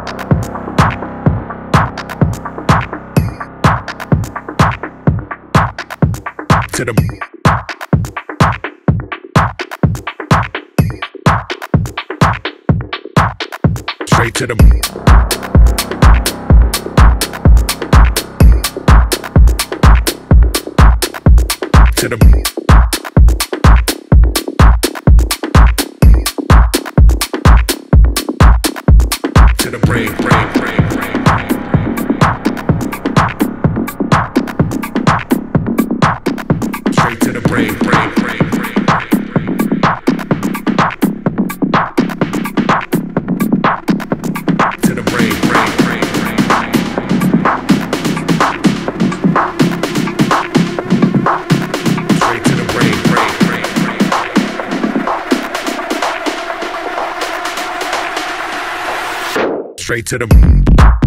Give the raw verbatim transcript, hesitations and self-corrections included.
To the straight to the to the to the brain, brain, brain, brain, straight to the brain, brain, brain, brain, to the brain, brain, brain, straight to the brain, brain, brain, straight to the